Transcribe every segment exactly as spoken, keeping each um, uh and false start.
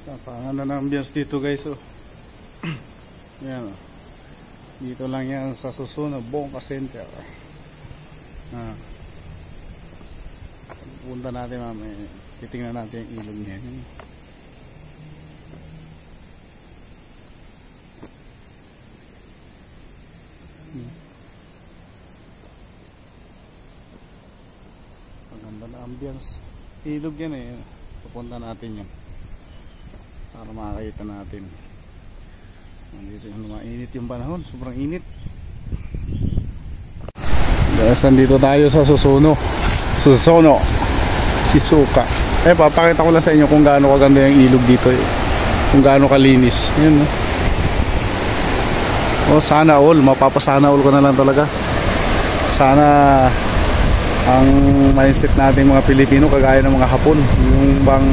Napangan na ng ambience dito guys, oh. Yan, oh. Dito lang yan sa Susuno, Bongka Center. Ah. Punta natin mamaya. Titingnan natin yung ilog niya. Hmm. Maganda na ambience. Ilog yan eh. Pupunta natin yan para makakita natin. Nandito yung mainit yung panahon, sobrang init. Guys, nandito tayo sa Susuno, Susuno, Isuka. Eh, papakita ko lang sa inyo kung gaano kaganda yung ilog dito eh. Kung gaano kalinis. Yun, no? Oh, sana all, mapapasana all ko na lang talaga. Sana ang mindset natin mga Pilipino kagaya ng mga Hapon, yung bang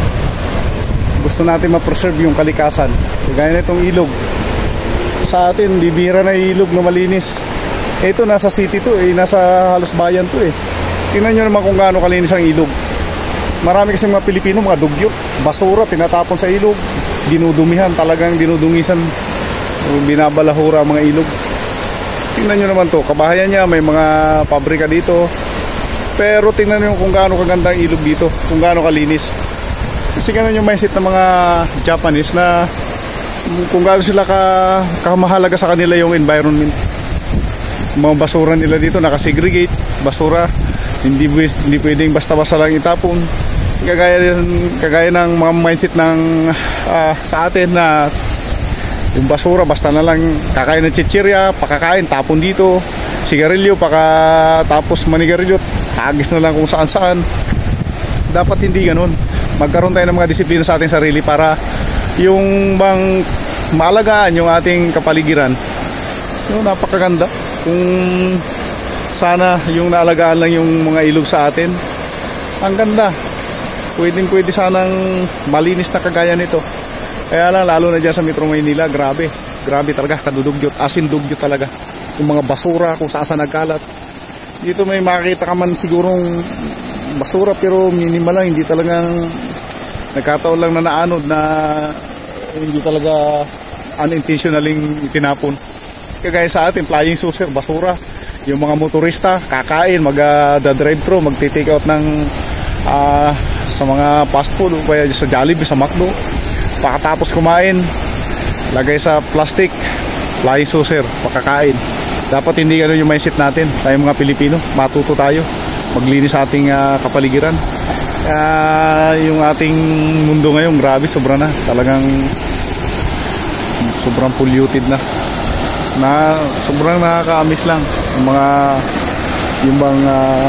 gusto natin ma-preserve yung kalikasan. Kagaya nitong ilog. Sa atin, bibira na ilog na malinis. Ito, nasa city to eh. Nasa halos bayan to eh. Tingnan nyo naman kung gaano kalinis ang ilog. Marami kasi mga Pilipino, mga dugyot, basura, tinatapon sa ilog. Dinudumihan, talagang dinudungisan. Binabalahura mga ilog. Tingnan nyo naman to. Kabahayan niya, may mga pabrika dito. Pero tingnan nyo kung gaano kaganda ang ilog dito. Kung gaano kalinis. Kasi ganun yung mindset ng mga Japanese na kung gaano sila ka, kamahalaga sa kanila yung environment. Mga basura nila dito nakasegregate, basura hindi, hindi pwedeng basta-basta lang itapon. Kagaya, kagaya ng mga mindset ng uh, sa atin na yung basura basta na lang kakain ng chichirya, pakakain, tapon dito, sigarilyo, pakatapos manigarilyo, agis na lang kung saan-saan. Dapat hindi ganun. Magkaroon tayo ng mga disiplina sa ating sarili para yung bang maalagaan yung ating kapaligiran. Yung napakaganda. Kung sana yung naalagaan lang yung mga ilog sa atin, ang ganda. Pwedeng pwede sanang malinis na kagaya nito. Kaya lang lalo na dyan sa Metro Maynila, grabe. Grabe talaga, kadudugyot, asin dugyot talaga. Yung mga basura kung saan saan nagkalat. Dito may makikita ka man sigurong basura pero minimal lang, hindi talagang nagkataon lang na naanod na hindi talaga unintentionaling itinapon. Kagaya sa atin, flying saucer, basura. Yung mga motorista, kakain, mag-drive thru, magti-take out ng uh, sa mga fast food o kaya sa Jollibee, sa McDo. Pakatapos kumain, lagay sa plastic, flying saucer, pakakain. Dapat hindi ganun yung mindset natin, tayo mga Pilipino. Matuto tayo maglinis sa ating uh, kapaligiran. Uh, yung ating mundo ngayon, grabe, sobra na. Talagang sobrang polluted na. Na sobrang nakaka-amis lang yung mga yung bang uh,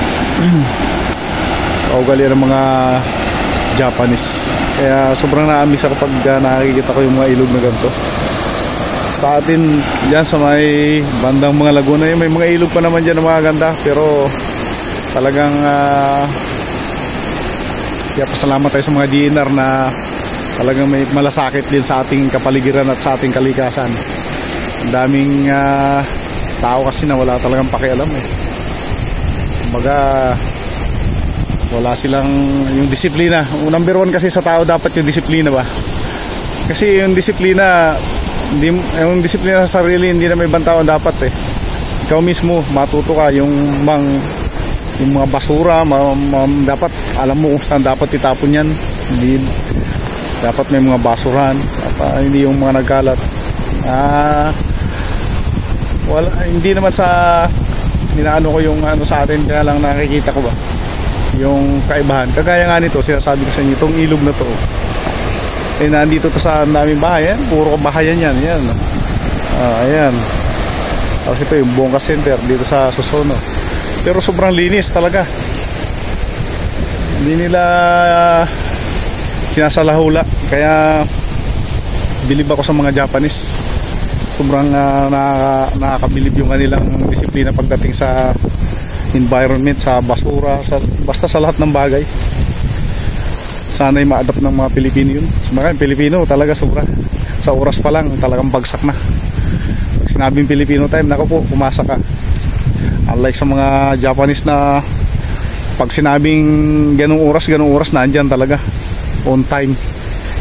kaugalian ng mga Japanese. Kaya sobrang na-amis ako pag uh, nakikita ko yung mga ilog na ganito. Sa atin dyan sa may bandang mga Laguna, may mga ilog pa naman dyan na mga ganda, pero talagang uh, kaya pasalamat tayo sa mga D N R na talagang may malasakit din sa ating kapaligiran at sa ating kalikasan. Ang daming uh, tao kasi na wala talagang pakialam eh. Kumbaga wala silang yung disiplina. Number one kasi sa tao dapat yung disiplina ba? Kasi yung disiplina, hindi, yung disiplina sa sarili hindi na may ibang tao dapat eh. Ikaw mismo matuto ka yung mang yung mga basura, ma, ma, dapat alam mo kung saan dapat itapon yan. Hindi dapat may mga basurahan, dapat, hindi yung mga nagkalat. Ah, wala, hindi naman sa ninaano ko yung ano sa atin, kaya lang nakikita ko ba yung kaibahan. Kagaya nga nito, sinasabi ko sa inyo, itong ilog na to eh, nandito to sa daming bahay, yan, puro bahayan yan, yan. Ah, ayan. Tapos ito yung Bongka Center dito sa Susuno. Pero sobrang linis talaga. Hindi nila sinasalahula. Kaya bilib ako sa mga Japanese. Sobrang uh, nakaka nakakabilib yung kanilang disiplina pagdating sa environment, sa basura, sa, basta sa lahat ng bagay. Sana'y ma-adapt ng mga Pilipino yun. Mga Pilipino talaga sobra. Sa oras pa lang talagang bagsak na. Pag sinabing Filipino time, nako po, umasa ka. Unlike sa mga Japanese na pag sinabing ganung oras, ganung oras, nandyan talaga. On time.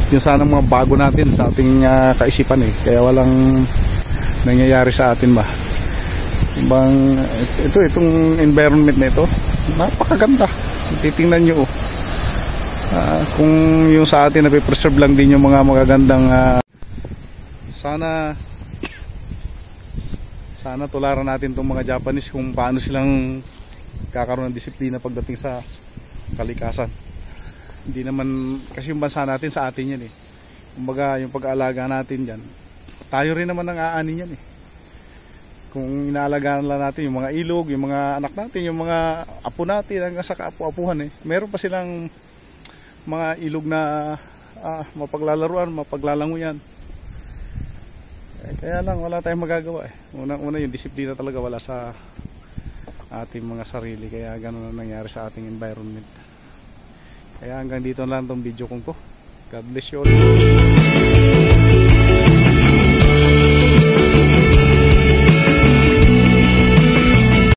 Yung sana mga bago natin sa ating uh, kaisipan eh. Kaya walang nangyayari sa atin ba. Bang, ito, itong environment na ito, napakaganda. Titingnan nyo oh. Uh, kung yung sa atin napipreserve lang din yung mga magagandang uh, sana sana tularan natin itong mga Japanese kung paano silang kakaroon ng disiplina pagdating sa kalikasan. Hindi naman kasi yung bansa natin sa atin yan eh. Kumbaga yung pag-aalaga natin dyan, tayo rin naman ang aanin yan eh. Kung inaalagaan lang natin yung mga ilog, yung mga anak natin, yung mga apo natin hanggang sa kaapu-apuhan eh, meron pa silang mga ilog na ah, mapaglalaruan, mapaglalanguyan. Eh, kaya lang wala tayong magagawa eh. Unang-una yung disiplina talaga wala sa ating mga sarili, kaya gano'n ang nangyari sa ating environment. Kaya hanggang dito lang tong video kong to. God bless you all.